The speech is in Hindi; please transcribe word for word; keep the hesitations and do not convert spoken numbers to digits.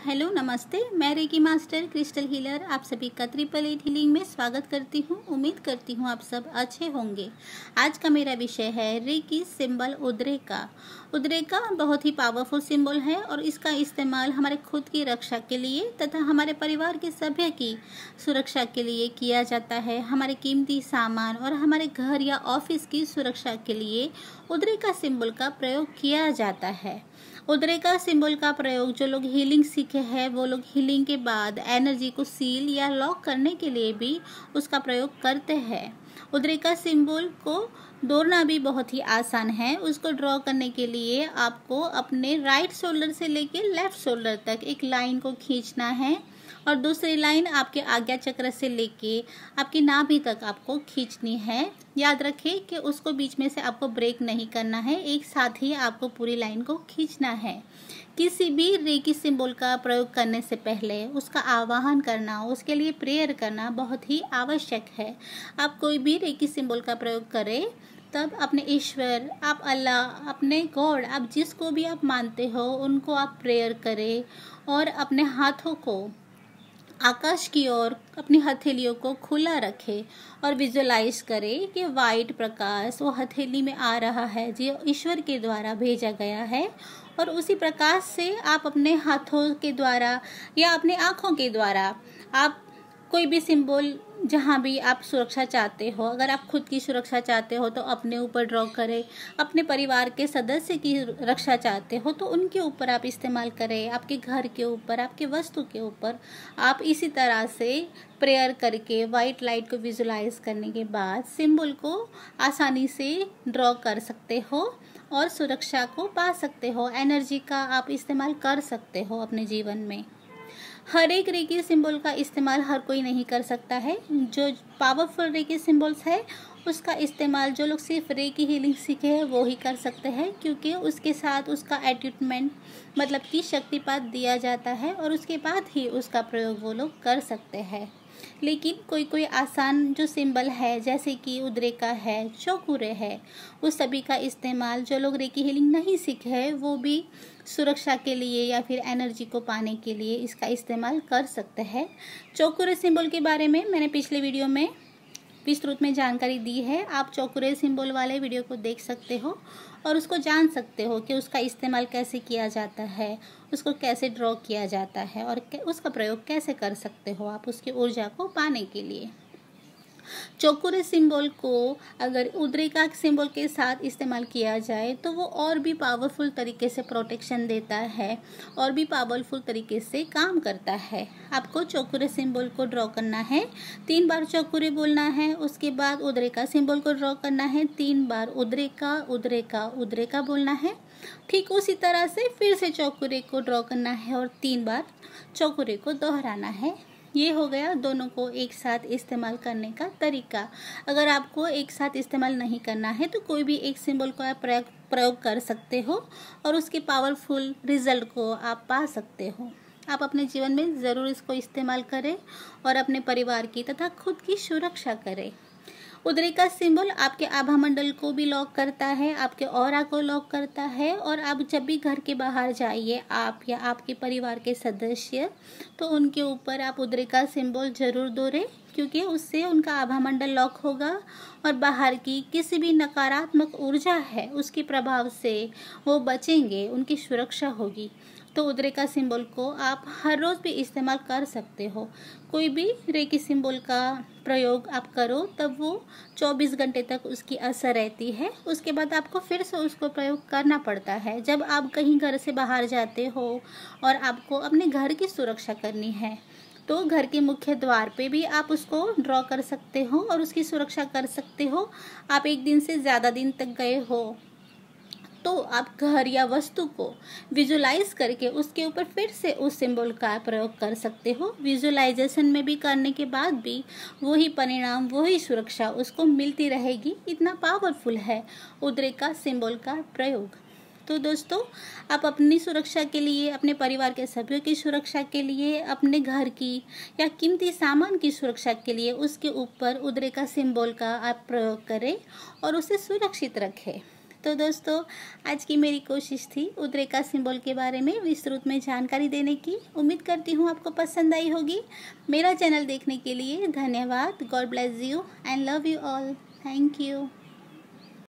हेलो नमस्ते, मैं रेकी मास्टर क्रिस्टल हीलर आप सभी का ट्रिपल एट हीलिंग में स्वागत करती हूँ। उम्मीद करती हूँ आप सब अच्छे होंगे। आज का मेरा विषय है रेकी सिंबल उद्रेका। उद्रेका बहुत ही पावरफुल सिंबल है और इसका इस्तेमाल हमारे खुद की रक्षा के लिए तथा हमारे परिवार के सभ्य की सुरक्षा के लिए किया जाता है। हमारे कीमती सामान और हमारे घर या ऑफिस की सुरक्षा के लिए उद्रेका सिंबल का प्रयोग किया जाता है। उद्रेका सिंबल का प्रयोग जो लोग हीलिंग सीखे हैं वो लोग हीलिंग के बाद एनर्जी को सील या लॉक करने के लिए भी उसका प्रयोग करते हैं। उद्रेका सिंबल को दौड़ना भी बहुत ही आसान है। उसको ड्रॉ करने के लिए आपको अपने राइट शोल्डर से लेके लेफ्ट शोल्डर तक एक लाइन को खींचना है और दूसरी लाइन आपके आज्ञा चक्र से लेके आपकी नाभि तक आपको खींचनी है। याद रखें कि उसको बीच में से आपको ब्रेक नहीं करना है, एक साथ ही आपको पूरी लाइन को खींचना है। किसी भी रेकी सिंबल का प्रयोग करने से पहले उसका आवाहन करना, उसके लिए प्रेयर करना बहुत ही आवश्यक है। आप कोई भी रेकी सिंबल का प्रयोग करें तब अपने ईश्वर, आप अल्लाह, अपने गॉड, आप जिसको भी आप मानते हो उनको आप प्रेयर करें और अपने हाथों को आकाश की ओर, अपनी हथेलियों को खुला रखें और विजुलाइज करें कि वाइट प्रकाश वो हथेली में आ रहा है जो ईश्वर के द्वारा भेजा गया है। और उसी प्रकाश से आप अपने हाथों के द्वारा या अपनी आँखों के द्वारा आप कोई भी सिंबल जहाँ भी आप सुरक्षा चाहते हो, अगर आप खुद की सुरक्षा चाहते हो तो अपने ऊपर ड्रॉ करें, अपने परिवार के सदस्य की रक्षा चाहते हो तो उनके ऊपर आप इस्तेमाल करें, आपके घर के ऊपर, आपके वस्तु के ऊपर आप इसी तरह से प्रेयर करके वाइट लाइट को विजुलाइज करने के बाद सिंबल को आसानी से ड्रॉ कर सकते हो और सुरक्षा को पा सकते हो। एनर्जी का आप इस्तेमाल कर सकते हो अपने जीवन में। हर एक रेकी सिंबल का इस्तेमाल हर कोई नहीं कर सकता है। जो पावरफुल रेकी सिंबल्स है उसका इस्तेमाल जो लोग सिर्फ रेकी हीलिंग सीखे हैं वो ही कर सकते हैं, क्योंकि उसके साथ उसका एट्यूटमेंट मतलब कि शक्तिपात दिया जाता है और उसके बाद ही उसका प्रयोग वो लोग कर सकते हैं। लेकिन कोई कोई आसान जो सिंबल है जैसे कि उद्रेका है, चौकुरे है, उस सभी का इस्तेमाल जो लोग रेकी हीलिंग नहीं सीखे हैं वो भी सुरक्षा के लिए या फिर एनर्जी को पाने के लिए इसका इस्तेमाल कर सकते हैं। चौकुरे सिंबल के बारे में मैंने पिछले वीडियो में विस्तृत में जानकारी दी है। आप चौकुरे सिंबल वाले वीडियो को देख सकते हो और उसको जान सकते हो कि उसका इस्तेमाल कैसे किया जाता है, उसको कैसे ड्रॉ किया जाता है और उसका प्रयोग कैसे कर सकते हो आप उसकी ऊर्जा को पाने के लिए। चौकुरे सिंबल को अगर उद्रेका सिंबल के साथ इस्तेमाल किया जाए तो वो और भी पावरफुल तरीके से प्रोटेक्शन देता है और भी पावरफुल तरीके से काम करता है। आपको चौकुरे सिंबल को ड्रॉ करना है, तीन बार चौकुरे बोलना है, उसके बाद उद्रेका सिंबल को ड्रॉ करना है, तीन बार उद्रेका उद्रेका उद्रेका बोलना है। ठीक उसी तरह से फिर से चौकुरे को ड्रॉ करना है और तीन बार चौकुरे को दोहराना है। ये हो गया दोनों को एक साथ इस्तेमाल करने का तरीका। अगर आपको एक साथ इस्तेमाल नहीं करना है तो कोई भी एक सिंबल को आप प्रयोग प्रयोग कर सकते हो और उसके पावरफुल रिजल्ट को आप पा सकते हो। आप अपने जीवन में ज़रूर इसको इस्तेमाल करें और अपने परिवार की तथा खुद की सुरक्षा करें। उद्रेका सिंबल आपके आभा मंडल को भी लॉक करता है, आपके ऑरा को लॉक करता है और आप जब भी घर के बाहर जाइए, आप या आपके परिवार के सदस्य, तो उनके ऊपर आप उद्रेका सिंबल जरूर दोहरे, क्योंकि उससे उनका आभा मंडल लॉक होगा और बाहर की किसी भी नकारात्मक ऊर्जा है उसके प्रभाव से वो बचेंगे, उनकी सुरक्षा होगी। तो उद्रेका सिंबल को आप हर रोज़ भी इस्तेमाल कर सकते हो। कोई भी रेकी सिंबल का प्रयोग आप करो तब वो चौबीस घंटे तक उसकी असर रहती है, उसके बाद आपको फिर से उसको प्रयोग करना पड़ता है। जब आप कहीं घर से बाहर जाते हो और आपको अपने घर की सुरक्षा करनी है तो घर के मुख्य द्वार पे भी आप उसको ड्रॉ कर सकते हो और उसकी सुरक्षा कर सकते हो। आप एक दिन से ज़्यादा दिन तक गए हो तो आप घर या वस्तु को विजुलाइज करके उसके ऊपर फिर से उस सिंबल का प्रयोग कर सकते हो। विजुलाइजेशन में भी करने के बाद भी वही परिणाम, वही सुरक्षा उसको मिलती रहेगी। इतना पावरफुल है उद्रेका सिंबल का प्रयोग। तो दोस्तों, आप अपनी सुरक्षा के लिए, अपने परिवार के सभ्यों की सुरक्षा के लिए, अपने घर की या कीमती सामान की सुरक्षा के लिए उसके ऊपर उद्रेका सिंबल का आप प्रयोग करें और उसे सुरक्षित रखें। तो दोस्तों, आज की मेरी कोशिश थी उद्रेका सिंबल के बारे में विस्तृत में जानकारी देने की। उम्मीद करती हूँ आपको पसंद आई होगी। मेरा चैनल देखने के लिए धन्यवाद। God bless you and love you all. Thank you.